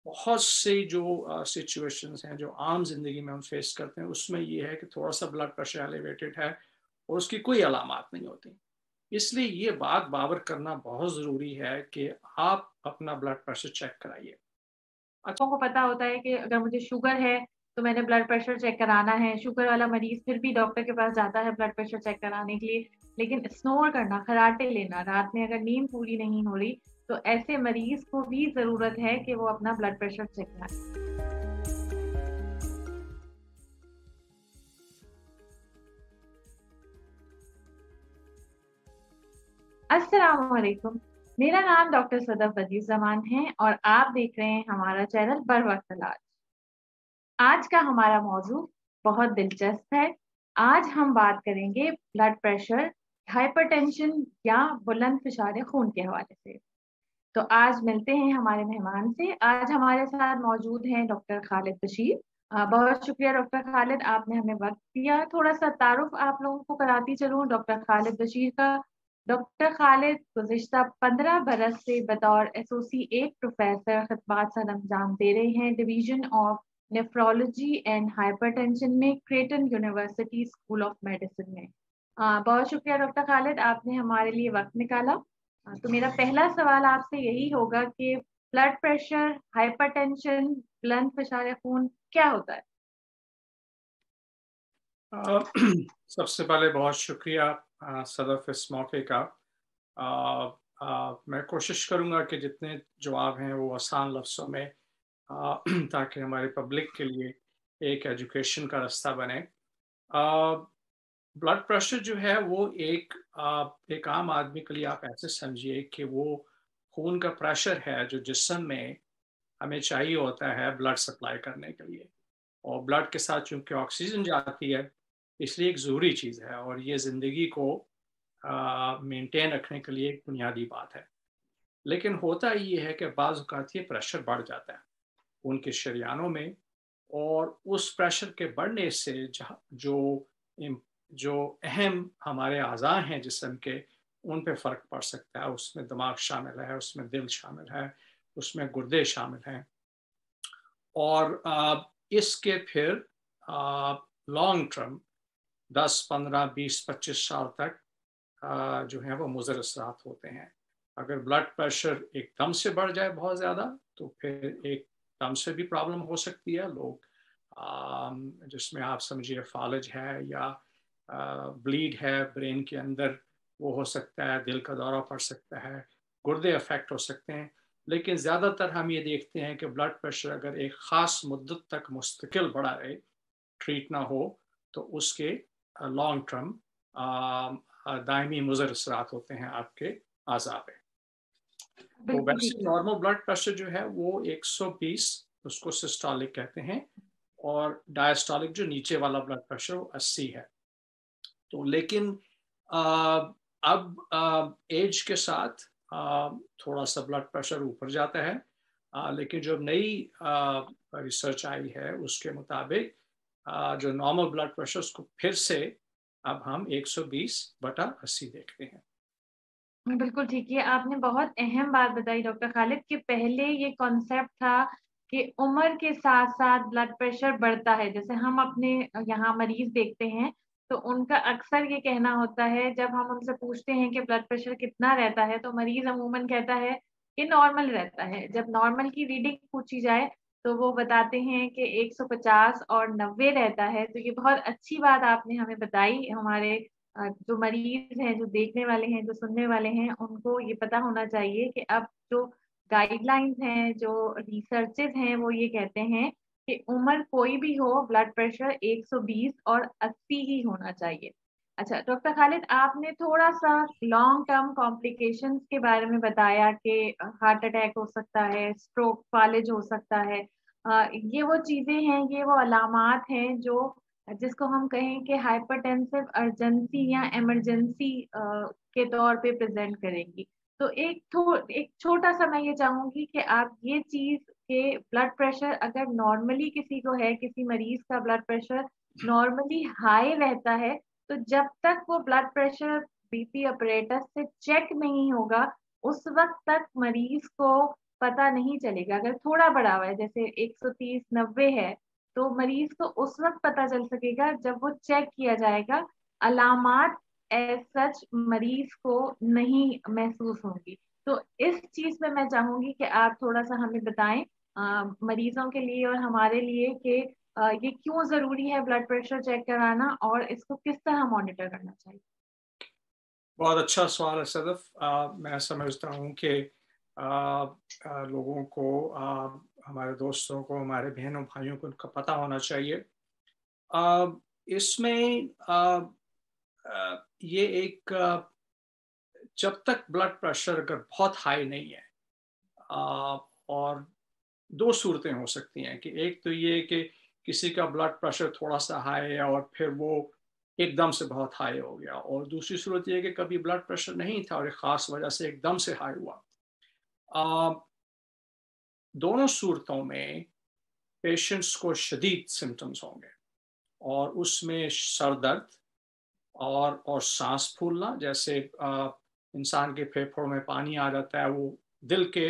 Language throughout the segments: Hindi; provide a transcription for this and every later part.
बहुत सी जो सिचुएशंस हैं, जो आम ज़िंदगी में हम फेस करते हैं, उसमें ये है कि थोड़ा-सा ब्लड प्रेशर एलिवेटेड है और उसकी कोई अलामात नहीं होती। इसलिए ये बात बावर करना बहुत ज़रूरी है कि आप अपना ब्लड प्रेशर चेक कराइए। अच्छा। लोगों को पता होता है कि अगर मुझे शुगर है, तो मैंने ब्लड प्रेशर चेक कराना है। शुगर वाला मरीज़ फिर भी डॉक्टर के पास जाता है ब्लड प्रेशर चेक कराने के लिए। लेकिन स्नोर करना, खर्राटे लेना, रात में अगर नींद पूरी नहीं हो रही, तो ऐसे मरीज़ को भी ज़रूरत है कि वो अपना ब्लड प्रेशर चेक कराएँ। अस्सलाम वालेकुम। मेरा नाम डॉक्टर सदफ बदीज़-ज़मान है और आप देख रहे हैं हमारा चैनल बर वक़्त इलाज। आज का हमारा मौज़ू बहुत दिलचस्प है। आज हम बात करेंगे ब्लड प्रेशर, हाइपरटेंशन या बुलंद फिशार खून के हवाले से। तो आज मिलते हैं हमारे मेहमान से। आज हमारे साथ मौजूद हैं डॉक्टर खालिद बशीर। बहुत शुक्रिया डॉक्टर खालिद, आपने हमें वक़्त दिया। थोड़ा-सा तारुफ़ आप लोगों को कराती चलूँ डॉक्टर खालिद बशीर का। डॉक्टर खालिद गुज़िश्ता 15 बरस से बतौर एसोसिएट प्रोफ़ेसर ख़िदमत सरअंजाम दे रहे हैं division of nephrology and hypertension में Creighton university school of medicine में। बहुत शुक्रिया डॉक्टर खालिद, आपने हमारे लिए वक़्त निकाला। तो मेरा पहला सवाल आपसे यही होगा कि ब्लड प्रेशर, हाइपरटेंशन, बुलंद फिशार खून क्या होता है? अ, सबसे पहले बहुत शुक्रिया सदफ इस मौके का। मैं कोशिश करूँगा कि जितने जवाब हैं वो आसान लफ्ज़ों में ताकि हमारे पब्लिक के लिए एक एजुकेशन का रास्ता बने। ब्लड प्रेशर जो है वो एक आम आदमी के लिए आप ऐसे समझिए कि वो खून का प्रेशर है जो जिस्म में हमें चाहिए होता है ब्लड सप्लाई करने के लिए। और ब्लड के साथ चूँकि ऑक्सीजन जाती है, इसलिए एक ज़रूरी चीज़ है और ये ज़िंदगी को मेंटेन रखने के लिए एक बुनियादी बात है। लेकिन होता ये है कि बाज़ औक़ात ये प्रेशर बढ़ जाता है उनके शरीयानों में और उस प्रेशर के बढ़ने से जहाँ इम जो अहम हमारे अज़ा हैं जिस्म के, उन पे फ़र्क पड़ सकता है। उसमें दिमाग शामिल है, उसमें दिल शामिल है, उसमें गुर्दे शामिल हैं। और इसके फिर लॉन्ग टर्म 10, 15, 20, 25 साल तक जो है वो मुज़र असरात होते हैं। अगर ब्लड प्रेशर एकदम से बढ़ जाए बहुत ज़्यादा, तो फिर एकदम से भी प्रॉब्लम हो सकती है। लोग जिसमें आप समझिए फ़ालिज है या ब्लीड है ब्रेन के अंदर, वो हो सकता है, दिल का दौरा पड़ सकता है, गुर्दे अफ़ेक्ट हो सकते हैं। लेकिन ज़्यादातर हम ये देखते हैं कि ब्लड प्रेशर अगर एक ख़ास मुद्दत तक मुस्तकिल बढ़ा रहे, ट्रीट ना हो, तो उसके लॉन्ग टर्म दायमी मुज़र असरात होते हैं आपके अज़ा पे। तो बिल्कुल ठीक वैसे है। नॉर्मल ब्लड प्रेशर जो है वो 120, उसको सिस्टोलिक कहते हैं, और डायस्टोलिक जो नीचे वाला ब्लड प्रेशर वो 80 है। तो लेकिन अ, अब एज के साथ थोड़ा-सा ब्लड प्रेशर ऊपर जाता है। लेकिन जो नई रिसर्च आई है उसके मुताबिक जो नॉर्मल ब्लड प्रेशर उसको फिर से अब हम 120/80 देखते हैं। बिल्कुल ठीक है। आपने बहुत अहम बात बताई डॉक्टर खालिद कि पहले ये कॉन्सेप्ट था कि उम्र के साथ-साथ ब्लड प्रेशर बढ़ता है। जैसे हम अपने यहाँ मरीज़ देखते हैं, तो उनका अक्सर ये कहना होता है जब हम उनसे पूछते हैं कि ब्लड प्रेशर कितना रहता है, तो मरीज़ अमूमन कहता है कि नॉर्मल रहता है। जब नॉर्मल की रीडिंग पूछी जाए, तो वो बताते हैं कि 150 और 90 रहता है। तो ये बहुत अच्छी बात आपने हमें बताई। हमारे जो मरीज़ हैं, जो देखने वाले हैं, जो सुनने वाले हैं, उनको ये पता होना चाहिए कि अब जो गाइडलाइंस हैं, जो रिसर्चेज़ हैं, वो ये कहते हैं कि उम्र कोई भी हो, ब्लड प्रेशर 120 और 80 ही होना चाहिए। अच्छा, डॉक्टर खालिद, आपने थोड़ा-सा लॉन्ग टर्म कॉम्प्लिकेशंस के बारे में बताया कि हार्ट अटैक हो सकता है, स्ट्रोक, फ़ालिज हो सकता है। ये वो चीज़ें हैं, ये वो अलामात हैं जो जिसको हम कहें कि हाइपरटेंसिव अर्जेंसी या इमरजेंसी के तौर पे प्रेज़ेंट करेंगी। तो एक छोटा-सा मैं ये चाहूँगी कि आप ये चीज़ कि ब्लड प्रेशर अगर नॉर्मली किसी को है, किसी मरीज़ का ब्लड प्रेशर नॉर्मली हाई रहता है, तो जब तक वो ब्लड प्रेशर बीपी अपैरेटस से चेक नहीं होगा, उस वक़्त तक मरीज़ को पता नहीं चलेगा। अगर थोड़ा बढ़ा हुआ है जैसे 130 90 है, तो मरीज़ को उस वक़्त पता चल सकेगा जब वो चेक किया जाएगा। अलामात एज़ सच मरीज़ को नहीं महसूस होंगी। तो इस चीज़ में मैं चाहूँगी कि आप थोड़ा-सा हमें बताएँ मरीज़ों के लिए और हमारे लिए कि ये क्यों ज़रूरी है ब्लड प्रेशर चेक कराना और इसको किस तरह मॉनिटर करना चाहिए? बहुत अच्छा सवाल है सदफ। मैं समझता हूँ कि लोगों को, हमारे दोस्तों को, हमारे बहनों भाइयों को उनका पता होना चाहिए। अ, इसमें ये एक, जब तक ब्लड प्रेशर अगर बहुत हाई नहीं है, और दो सूरतें हो सकती हैं कि एक तो ये कि किसी का ब्लड प्रेशर थोड़ा-सा हाई है और फिर वो एकदम से बहुत हाई हो गया, और दूसरी सूरत ये है कि कभी ब्लड प्रेशर नहीं था और एक ख़ास वजह से एकदम से हाई हुआ। अ, दोनों सूरतों में पेशेंट्स को शदीद सिम्पटम्स होंगे, और उसमें सर दर्द और सांस फूलना, जैसे इंसान के फेफड़ों में पानी आ जाता है, वो दिल के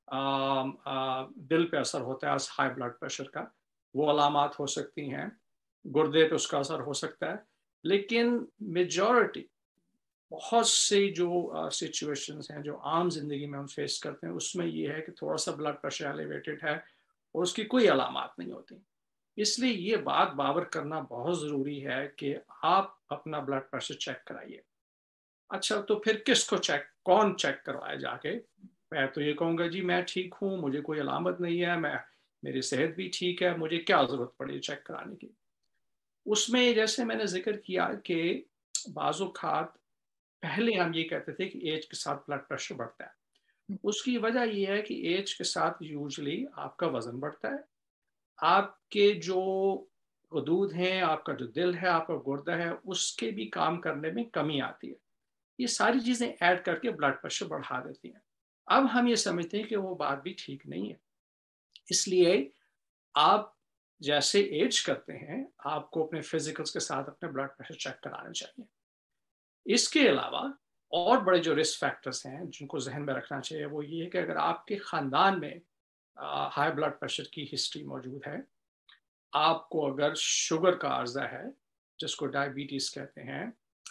दिल पे असर होता है हाई ब्लड प्रेशर का, वो अलामात हो सकती हैं। गुर्दे पे उसका असर हो सकता है। लेकिन मेजॉरिटी, बहुत सी जो सिचुएशंस हैं जो आम जिंदगी में हम फेस करते हैं, उसमें ये है कि थोड़ा सा ब्लड प्रेशर एलिवेटेड है और उसकी कोई अलामात नहीं होती। इसलिए ये बात बावर करना बहुत ज़रूरी है कि आप अपना ब्लड प्रेशर चेक कराइए। अच्छा, तो फिर किसको चेक, कौन चेक करवाए जाके? मैं तो ये कहूँगा जी, मैं ठीक हूँ, मुझे कोई अलामत नहीं है, मेरी सेहत भी ठीक है, मुझे क्या ज़रूरत पड़ी चेक कराने की? उसमें जैसे मैंने ज़िक्र किया कि बाज़-औक़ात पहले हम ये कहते थे कि ऐज के साथ ब्लड प्रेशर बढ़ता है। उसकी वजह ये है कि ऐज के साथ यूजुअली आपका वज़न बढ़ता है। आपके जो हदूद हैं, आपका जो दिल है, आपका गुर्दा है, उसके भी काम करने में कमी आती है। ये सारी चीज़ें ऐड करके ब्लड प्रेशर बढ़ा देती हैं। अब हम ये समझते हैं कि वो बात भी ठीक नहीं है। इसलिए आप जैसे एज करते हैं, आपको अपने फिज़िकल्स के साथ अपने ब्लड प्रेशर चेक कराने चाहिए। इसके अलावा और बड़े जो रिस्क फैक्टर्स हैं, जिनको ज़हन में रखना चाहिए, वो ये है कि अगर आपके ख़ानदान में हाई ब्लड प्रेशर की हिस्ट्री मौजूद है, आपको अगर शुगर का अर्ज़ा है, जिसको डायबिटीज़ कहते हैं,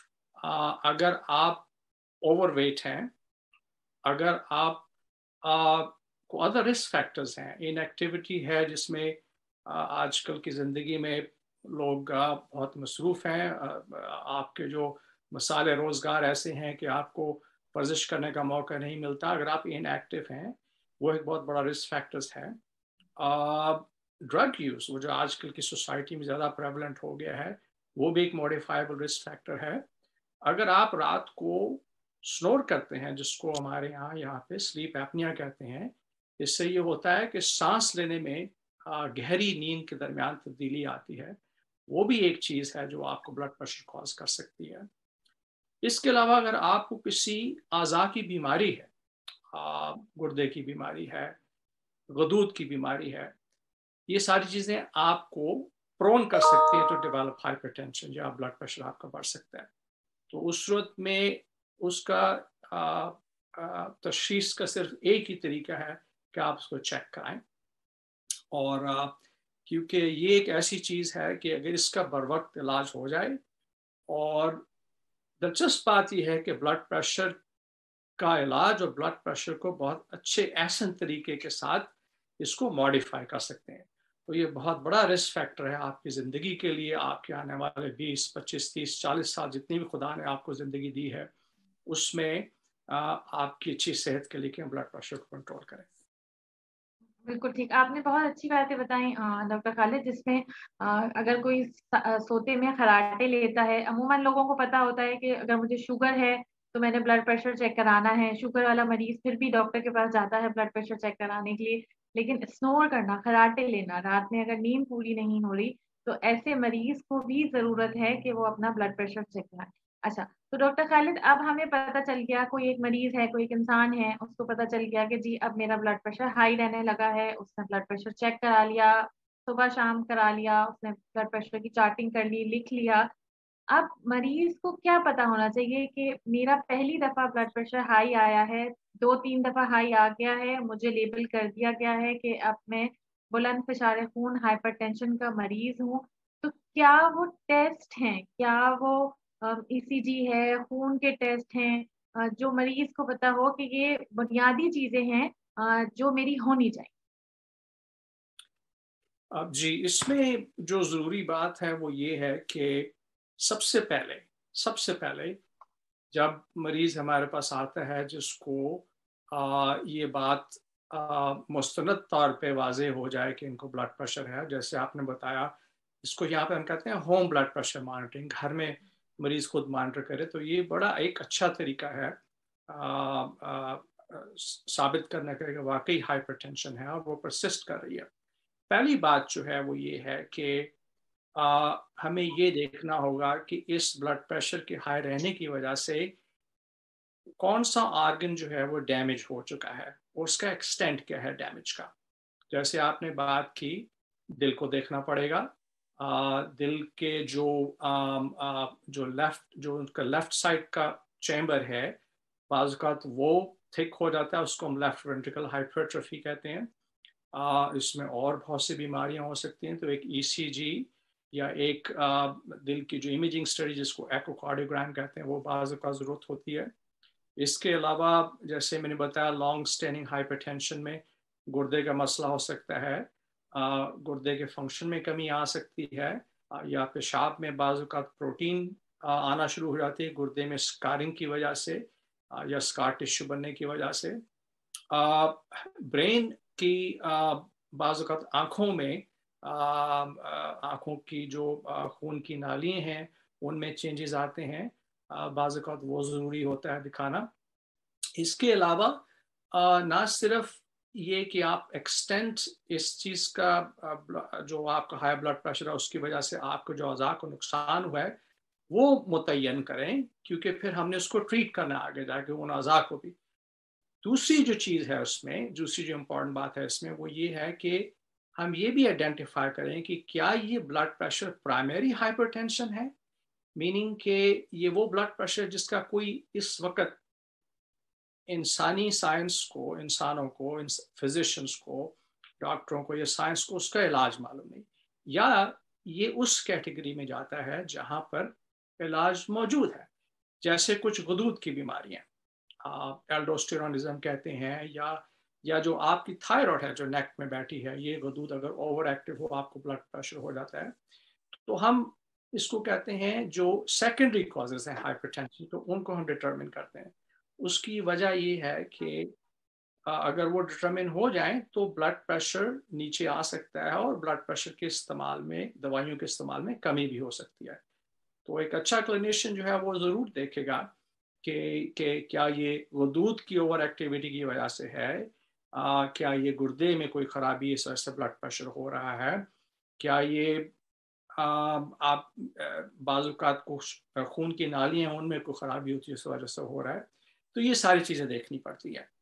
अगर आप ओवरवेट हैं, अगर आप को अदर रिस्क फैक्टर्स हैं, इनएक्टिविटी है जिसमें आजकल की ज़िंदगी में लोग बहुत मसरूफ़ हैं, आपके जो मसाले रोज़गार ऐसे हैं कि आपको वर्जिश करने का मौका नहीं मिलता, अगर आप इनएक्टिव हैं, वो एक बहुत बड़ा रिस्क फैक्टर्स है। ड्रग यूज़, वो जो आजकल की सोसाइटी में ज़्यादा प्रेवलेंट हो गया है, वो भी एक मॉडिफाइबल रिस्क फैक्टर है। अगर आप रात को स्नोर करते हैं, जिसको हमारे यहाँ पे स्लीप एपनिया कहते हैं, इससे ये होता है कि सांस लेने में गहरी नींद के दरमियान तब्दीली आती है। वो भी एक चीज़ है जो आपको ब्लड प्रेशर कॉज कर सकती है। इसके अलावा अगर आपको किसी अज़ा की बीमारी है, गुर्दे की बीमारी है, गदूद की बीमारी है, ये सारी चीज़ें आपको प्रोन कर सकती है टू डेवलप हाइपरटेंशन, या ब्लड प्रेशर आपका बढ़ सकता है। तो उस सूरत में उसका तशख़ीस का सिर्फ एक ही तरीका है कि आप उसको चेक कराएँ। और क्योंकि ये एक ऐसी चीज़ है कि अगर इसका बरवक़्त इलाज हो जाए, और दिलचस्प बात ये है कि ब्लड प्रेशर का इलाज और ब्लड प्रेशर को बहुत अच्छे एहसन तरीके के साथ इसको मॉडिफ़ाई कर सकते हैं। तो ये बहुत बड़ा रिस्क फैक्टर है आपकी ज़िंदगी के लिए, आपके आने वाले 20, 25, 30, 40 साल जितनी भी खुदा ने आपको ज़िंदगी दी है, उसमें आपकी अच्छी सेहत के लिए कि ब्लड प्रेशर को कंट्रोल करें। बिल्कुल ठीक। आपने बहुत अच्छी बातें बताई डॉक्टर खालिद जिसमें अगर कोई सोते में खर्राटे लेता है, अमूमन लोगों को पता होता है कि अगर मुझे शुगर है, तो मैंने ब्लड प्रेशर चेक कराना है। शुगर वाला मरीज़ फिर भी डॉक्टर के पास जाता है ब्लड प्रेशर चेक कराने के लिए। लेकिन स्नोर करना, खर्राटे लेना, रात में अगर नींद पूरी नहीं हो रही, तो ऐसे मरीज़ को भी ज़रूरत है कि वो अपना ब्लड प्रेशर चेक कराएँ। अच्छा, तो डॉक्टर खालिद अब हमें पता चल गया कोई एक मरीज़ है, कोई एक इंसान है, उसको पता चल गया कि जी अब मेरा ब्लड प्रेशर हाई रहने लगा है, उसने ब्लड प्रेशर चेक करा लिया, सुबह-शाम करा लिया, उसने ब्लड प्रेशर की चार्टिंग कर ली, लिख लिया। अब मरीज़ को क्या पता होना चाहिए कि मेरा पहली दफ़ा ब्लड प्रेशर हाई आया है, 2-3 दफ़ा हाई आ गया है, मुझे लेबल कर दिया गया है कि अब मैं बुलंद फ़िशार खून हाइपरटेंशन का मरीज़ हूँ। तो क्या वो टेस्ट हैं, क्या वो ईसीजी है, खून के टेस्ट हैं जो मरीज़ को पता हो कि ये बुनियादी चीज़ें हैं जो मेरी होनी चाहिए? अब जी, इसमें जो ज़रूरी बात है वो ये है कि सबसे पहले जब मरीज़ हमारे पास आता है जिसको ये बात मुस्तनद तौर पे वाज़ेह हो जाए कि इनको ब्लड प्रेशर है, जैसे आपने बताया, इसको यहाँ पे हम कहते हैं होम ब्लड प्रेशर मॉनिटरिंग, घर में मरीज़ खुद मॉनिटर करे, तो ये बड़ा एक अच्छा तरीका है अ अ साबित करने का कि वाक़ई हाइपरटेंशन है और वो परसिस्ट कर रही है। पहली बात जो है वो ये है कि हमें ये देखना होगा कि इस ब्लड प्रेशर के हाई रहने की वजह से कौन सा ऑर्गन जो है वो डैमेज हो चुका है और उसका एक्सटेंट क्या है डैमेज का। जैसे आपने बात की, दिल को देखना पड़ेगा। दिल के जो उनका लेफ्ट साइड का चैम्बर है, बाज़ औक़ात वो थिक हो जाता है, उसको हम लेफ्ट वेंट्रिकल हाइपरट्रोफी कहते हैं। इसमें और बहुत सी बीमारियां हो सकती हैं, तो एक ईसीजी या एक दिल की जो इमेजिंग स्टडी जिसको एकोकार्डियोग्राम कहते हैं वो बाज़ का ज़रूरत होती है। इसके अलावा जैसे मैंने बताया, लॉन्ग स्टैंडिंग हाइपरटेंशन में गुर्दे का मसला हो सकता है, गुर्दे के फंक्शन में कमी आ सकती है, या पेशाब में बाज़ औक़ात प्रोटीन आना शुरू हो जाती है गुर्दे में स्कारिंग की वजह से, या स्कार टिश्यू बनने की वजह से। ब्रेन की बाज़ औक़ात आँखों में आँखों की जो खून की नालियाँ हैं, उनमें चेंजेज़ आते हैं। बाज़ औक़ात वो ज़रूरी होता है दिखाना। इसके अलावा ना सिर्फ़ ये कि आप एक्सटेंट इस चीज़ का जो आपका हाई ब्लड प्रेशर है उसकी वजह से आपको जो अज़ा को नुकसान हुआ है, वो मुतय्यन करें, क्योंकि फिर हमने उसको ट्रीट करना है आगे जाके उन अज़ा को भी। दूसरी जो चीज़ है उसमें, दूसरी जो इम्पोर्टेंट बात है इसमें वो ये है कि हम ये भी आइडेंटिफ़ाई करें कि क्या ये ब्लड प्रेशर प्राइमरी हाइपरटेंशन है? मीनिंग कि ये वो ब्लड प्रेशर जिसका कोई इस वक़्त इंसानी साइंस को, इंसानों को, फिज़िशियंस को, डॉक्टरों को या साइंस को उसका इलाज मालूम नहीं। या ये उस कैटेगरी में जाता है जहाँ पर इलाज मौजूद है, जैसे कुछ गदूद की बीमारियाँ, एल्डोस्टेरोनिज़्म कहते हैं, या जो आपकी थायराइड है जो नेक में बैठी है, ये गदूद अगर ओवर एक्टिव हो आपको ब्लड प्रेशर हो जाता है। तो हम इसको कहते हैं जो सेकेंडरी कॉजेज़ हैं हाइपरटेंशन, तो उनको हम डिटरमिन करते हैं। उसकी वजह ये है कि अगर वो डिटरमिन हो जाएँ तो ब्लड प्रेशर नीचे आ सकता है और ब्लड प्रेशर के इस्तेमाल में, दवाइयों के इस्तेमाल में कमी भी हो सकती है। तो एक अच्छा क्लिनिशियन जो है वो ज़रूर देखेगा कि क्या ये वजूद की ओवर एक्टिविटी की वजह से है, क्या ये गुर्दे में कोई खराबी इस वजह से ब्लड प्रेशर हो रहा है, क्या ये आप बाज़ खून की नालियाँ हैं उनमें कोई खराबी होती है इस वजह से हो रहा है। तो ये सारी चीज़ें देखनी पड़ती है।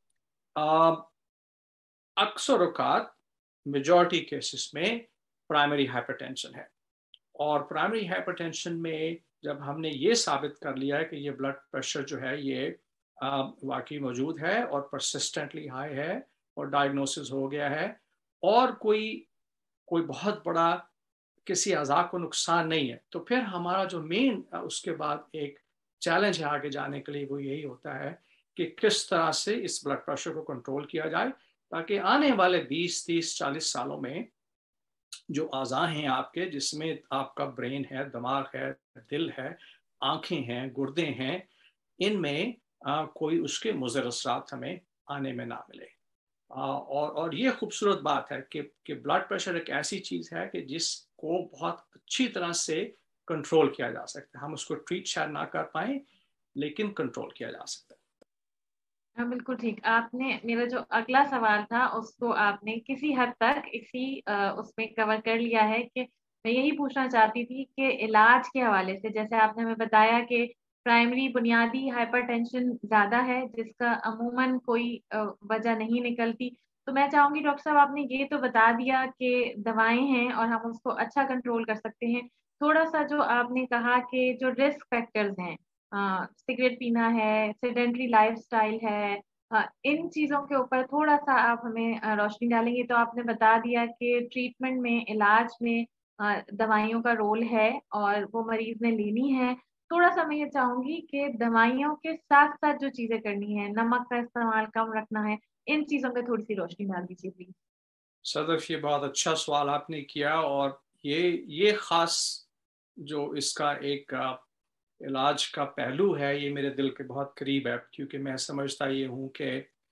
अक्सर औकात मेजॉरिटी केसेस में प्राइमरी हाइपरटेंशन है, और प्राइमरी हाइपरटेंशन में जब हमने ये साबित कर लिया है कि ये ब्लड प्रेशर जो है ये वाकई मौजूद है और परसिस्टेंटली हाई है और डायग्नोसिस हो गया है, और कोई कोई बहुत बड़ा किसी अज़ा को नुकसान नहीं है, तो फिर हमारा जो मेन उसके बाद एक चैलेंज है आगे जाने के लिए, वो यही होता है कि किस तरह से इस ब्लड प्रेशर को कंट्रोल किया जाए, ताकि आने वाले 20, 30, 40 सालों में जो अज़ा हैं आपके, जिसमें आपका ब्रेन है, दिमाग है, दिल है, आँखें हैं, गुर्दे हैं, इनमें कोई उसके मुज़र असरात हमें आने में ना मिले। और ये खूबसूरत बात है कि ब्लड प्रेशर एक ऐसी चीज़ है कि जिसको बहुत अच्छी तरह से कंट्रोल किया जा सकता है। हम उसको ट्रीट शायद ना कर पाएँ, लेकिन कंट्रोल किया जा सकता है। हाँ, बिल्कुल ठीक। आपने मेरा जो अगला सवाल था उसको आपने किसी हद तक इसी उसमें कवर कर लिया है कि मैं यही पूछना चाहती थी कि इलाज के हवाले से जैसे आपने हमें बताया कि प्राइमरी बुनियादी हाइपरटेंशन ज़्यादा है जिसका अमूमन कोई वजह नहीं निकलती। तो मैं चाहूँगी डॉक्टर साहब आपने ये तो बता दिया कि दवाएँ हैं और हम उसको अच्छा कंट्रोल कर सकते हैं। थोड़ा-सा जो आपने कहा कि जो रिस्क फैक्टर्स हैं सिगरेट पीना है, सेडेंटरी लाइफ़स्टाइल है इन चीज़ों के ऊपर थोड़ा-सा आप हमें रोशनी डालेंगे? तो आपने बता दिया कि ट्रीटमेंट में, इलाज में दवाइयों का रोल है और वो मरीज़ ने लेनी है। थोड़ा-सा मैं ये चाहूँगी कि दवाइयों के साथ-साथ जो चीज़ें करनी है, नमक का इस्तेमाल कम रखना है, इन चीज़ों पे थोड़ी-सी रोशनी डाल दीजिए प्लीज़। सदफ, ये बहुत अच्छा सवाल आपने किया, और ये ख़ास जो इसका एक इलाज का पहलू है, ये मेरे दिल के बहुत करीब है, क्योंकि मैं समझता ये हूँ कि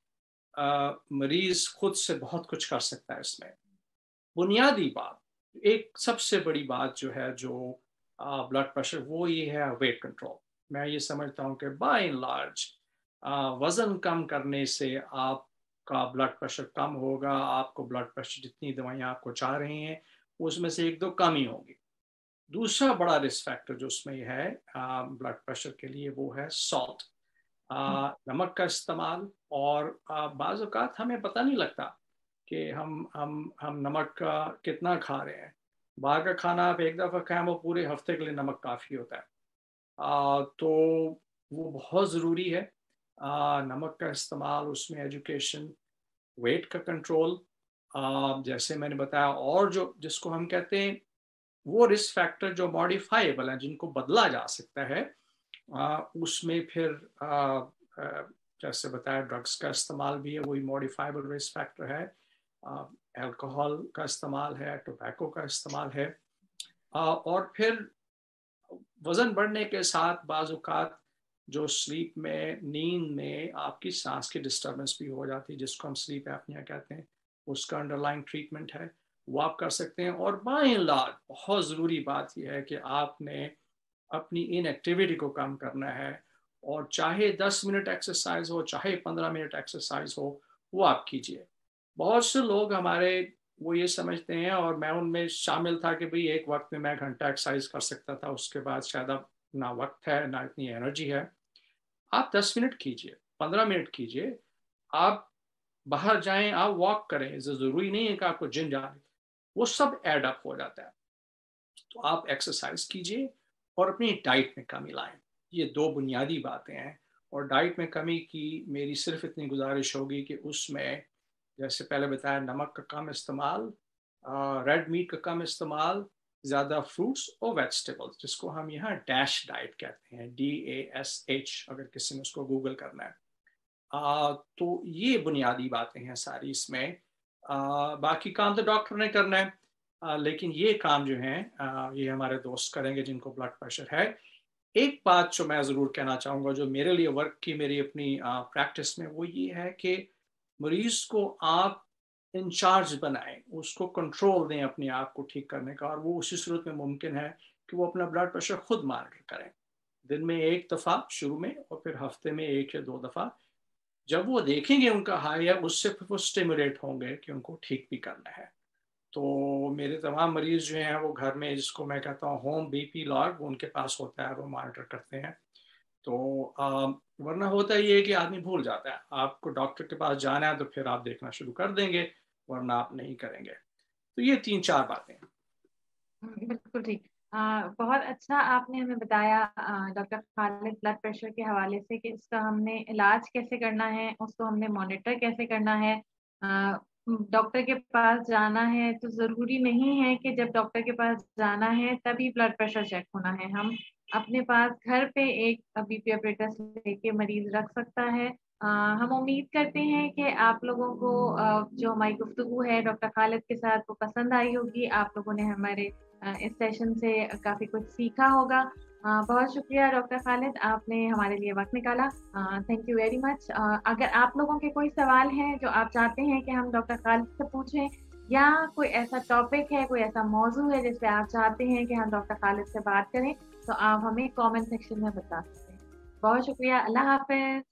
मरीज़ खुद से बहुत कुछ कर सकता है इसमें। बुनियादी बात, एक सबसे बड़ी बात जो है, जो ब्लड प्रेशर, वो ये है वेट कंट्रोल। मैं ये समझता हूँ कि बाय एंड लार्ज वज़न कम करने से आपका ब्लड प्रेशर कम होगा, आपको ब्लड प्रेशर जितनी दवाइयाँ आपको चाह रही हैं, उसमें से 1-2 कम ही होंगी। दूसरा बड़ा रिस्क फैक्टर जो उसमें ये है ब्लड प्रेशर के लिए, वो है सॉल्ट, हुँ, नमक का इस्तेमाल। और बाज़ औक़ात हमें पता नहीं लगता कि हम नमक का कितना खा रहे हैं। बाहर का खाना आप एक दफ़ा खाएँ, वो पूरे हफ़्ते के लिए नमक काफ़ी होता है। तो वो बहुत ज़रूरी है, नमक का इस्तेमाल, उसमें एजुकेशन, वेट का कंट्रोल, जैसे मैंने बताया, और जो जिसको हम कहते हैं, वो रिस्क फैक्टर जो मॉडिफाइबल हैं, जिनको बदला जा सकता है, उसमें फिर अ, जैसे बताया, ड्रग्स का इस्तेमाल भी है, वही मॉडिफाइबल रिस्क फैक्टर है। अल्कोहल का इस्तेमाल है, टोबैको का इस्तेमाल है, और फिर वज़न बढ़ने के साथ बाज़ औक़ात जो स्लीप में, नींद में आपकी साँस की डिस्टर्बेंस भी हो जाती है, जिसको हम स्लीप एपनिया कहते हैं, उसका अंडरलाइंग ट्रीटमेंट है, वो आप कर सकते हैं। और बाय एंड लार्ज बहुत ज़रूरी बात ये है कि आपने अपनी इनएक्टिविटी को कम करना है, और चाहे 10 मिनट एक्सरसाइज हो, चाहे 15 मिनट एक्सरसाइज हो, वो आप कीजिए। बहुत से लोग हमारे वो ये समझते हैं, और मैं उनमें शामिल था, कि भाई एक वक्त में मैं घंटा एक्सरसाइज कर सकता था, उसके बाद शायद अब ना वक्त है, ना इतनी एनर्जी है। आप 10 मिनट कीजिए, 15 मिनट कीजिए, आप बाहर जाएं, आप वॉक करें, ज़रूरी नहीं है कि आपको जिम जाना है। वो सब एड अप हो जाता है। तो आप एक्सरसाइज कीजिए और अपनी डाइट में कमी लाएं। ये दो बुनियादी बातें हैं। और डाइट में कमी की मेरी सिर्फ इतनी गुजारिश होगी कि उसमें, जैसे पहले बताया, नमक का कम इस्तेमाल, रेड मीट का कम इस्तेमाल, ज़्यादा फ्रूट्स और वेजिटेबल्स, जिसको हम यहाँ डैश डाइट कहते हैं, DASH, अगर किसी ने उसको गूगल करना है। तो ये बुनियादी बातें हैं सारी इसमें। बाकी काम तो डॉक्टर ने करना है, लेकिन ये काम जो है, ये हमारे दोस्त करेंगे जिनको ब्लड प्रेशर है। एक बात जो मैं ज़रूर कहना चाहूँगा, जो मेरे लिए वर्क की, मेरी अपनी प्रैक्टिस में, वो ये है कि मरीज़ को आप इंचार्ज बनाएं, उसको कंट्रोल दें अपने आप को ठीक करने का, और वो उसी सूरत में मुमकिन है कि वो अपना ब्लड प्रेशर खुद मॉनिटर करें, दिन में एक दफ़ा शुरू में, और फिर हफ्ते में 1 या 2 दफ़ा। जब वो देखेंगे उनका हाई है, उससे फिर वो स्टिमुलेट होंगे कि उनको ठीक भी करना है। तो मेरे तमाम मरीज़ जो हैं, वो घर में, जिसको मैं कहता हूँ होम बीपी लॉग, उनके पास होता है, वो मॉनिटर करते हैं। तो वरना होता ये है कि आदमी भूल जाता है। आपको डॉक्टर के पास जाना है, तो फिर आप देखना शुरू कर देंगे, वरना आप नहीं करेंगे। तो ये 3-4 बातें हैं। बिल्कुल ठीक। बहुत अच्छा आपने हमें बताया डॉक्टर खालिद ब्लड प्रेशर के हवाले से कि इसका हमने इलाज कैसे करना है, उसको हमने मॉनिटर कैसे करना है। डॉक्टर के पास जाना है तो ज़रूरी नहीं है कि जब डॉक्टर के पास जाना है तभी ब्लड प्रेशर चेक होना है। हम अपने पास घर पे एक बीपी ऑपरेटर्स लेके मरीज़ रख सकता है। हम उम्मीद करते हैं कि आप लोगों को जो हमारी गुफ्तगू है डॉक्टर खालिद के साथ वो पसंद आई होगी। आप लोगों ने हमारे इस सेशन से काफ़ी कुछ सीखा होगा। बहुत शुक्रिया डॉक्टर खालिद, आपने हमारे लिए वक़्त निकाला। Thank you very much. अगर आप लोगों के कोई सवाल हैं जो आप चाहते हैं कि हम डॉक्टर खालिद से पूछें या कोई ऐसा टॉपिक है, कोई ऐसा मौज़ू है जिस पे आप चाहते हैं कि हम डॉक्टर खालिद से बात करें, तो आप हमें कमेंट सेक्शन में बता सकते हैं। बहुत शुक्रिया, अल्लाह हाफ़िज़।